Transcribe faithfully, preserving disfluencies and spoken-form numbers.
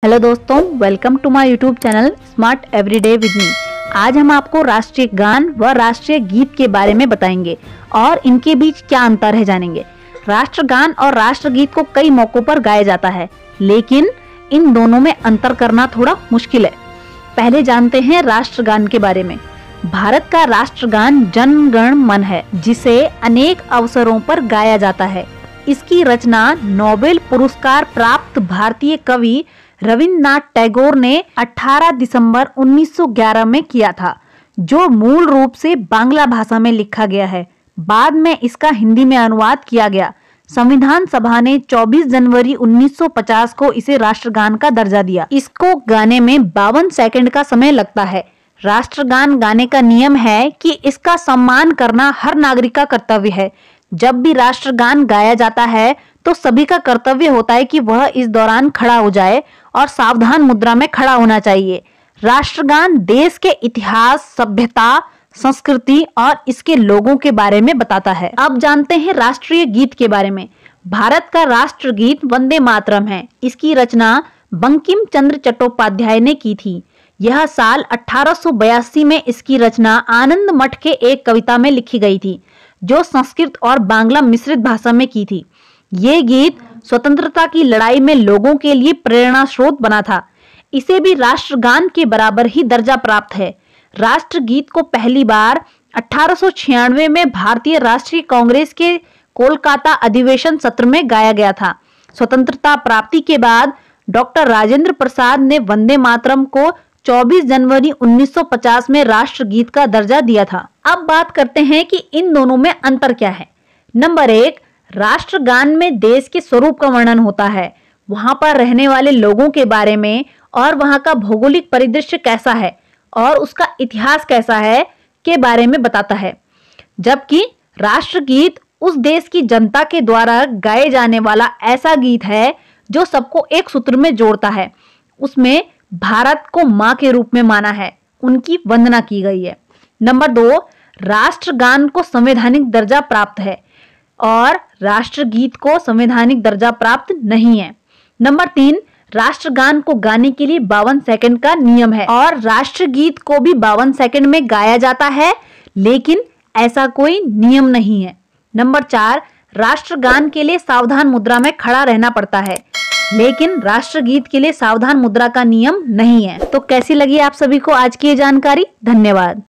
Hello दोस्तों, welcome to my YouTube channel smart everyday with me. आज हम आपको राष्ट्रीय गान व राष्ट्रीय गीत के बारे में बताएंगे और इनके बीच क्या अंतर है जानेंगे। राष्ट्रगान और राष्ट्रगीत को कई मौकों पर गाया जाता है, लेकिन इन दोनों में अंतर करना थोड़ा मुश्किल है। पहले जानते हैं राष्ट्रगान के बारे में। भारत का राष्ट्रगान जन गण मन है, जिसे अनेक अवसरों पर गाया जाता है। इसकी रचना नोबेल पुरस्कार प्राप्त भारतीय कवि रविन्द्रनाथ टैगोर ने अठारह दिसंबर उन्नीस सौ ग्यारह में किया था, जो मूल रूप से बांग्ला भाषा में लिखा गया है। बाद में इसका हिंदी में अनुवाद किया गया। संविधान सभा ने चौबीस जनवरी उन्नीस सौ पचास को इसे राष्ट्रगान का दर्जा दिया। इसको गाने में बावन सेकंड का समय लगता है। राष्ट्रगान गाने का नियम है कि इसका सम्मान करना हर नागरिक का कर्तव्य है। जब भी राष्ट्रगान गाया जाता है तो सभी का कर्तव्य होता है कि वह इस दौरान खड़ा हो जाए और सावधान मुद्रा में खड़ा होना चाहिए। राष्ट्रगान देश के इतिहास, सभ्यता, संस्कृति और इसके लोगों के बारे में बताता है। अब जानते हैं राष्ट्रीय गीत के बारे में। भारत का राष्ट्रगीत वंदे मातरम है। इसकी रचना बंकिम चंद्र चट्टोपाध्याय ने की थी। यह साल अठारह सौ बयासी में इसकी रचना आनंद मठ के एक कविता में लिखी गई थी, जो संस्कृत और बांग्ला मिश्रित भाषा में की थी। ये गीत स्वतंत्रता की लड़ाई में लोगों के लिए प्रेरणा स्रोत बना था। इसे भी राष्ट्रगान के बराबर ही दर्जा प्राप्त है। राष्ट्रगीत को पहली बार अठारह सौ छियानवे में भारतीय राष्ट्रीय कांग्रेस के कोलकाता अधिवेशन सत्र में गाया गया था। स्वतंत्रता प्राप्ति के बाद डॉक्टर राजेंद्र प्रसाद ने वंदे मातरम को चौबीस जनवरी उन्नीस सौ पचास में राष्ट्रगीत का दर्जा दिया था। अब बात करते हैं कि इन दोनों में अंतर क्या है। नंबर एक, राष्ट्रगान में देश के स्वरूप का वर्णन होता है। वहां पर रहने वाले लोगों के बारे में और वहां का भौगोलिक परिदृश्य कैसा है और उसका इतिहास कैसा है के बारे में बताता है। जबकि राष्ट्रगीत उस देश की जनता के द्वारा गाए जाने वाला ऐसा गीत है जो सबको एक सूत्र में जोड़ता है। उसमें भारत को मां के रूप में माना है, उनकी वंदना की गई है। नंबर दो, राष्ट्रगान को संवैधानिक दर्जा प्राप्त है और राष्ट्रगीत को संवैधानिक दर्जा प्राप्त नहीं है। नंबर तीन, राष्ट्रगान को गाने के लिए बावन सेकंड का नियम है और राष्ट्रगीत को भी बावन सेकंड में गाया जाता है, लेकिन ऐसा कोई नियम नहीं है। नंबर चार, राष्ट्रगान के लिए सावधान मुद्रा में खड़ा रहना पड़ता है, लेकिन राष्ट्रगीत के लिए सावधान मुद्रा का नियम नहीं है। तो कैसी लगी आप सभी को आज की ये जानकारी? धन्यवाद।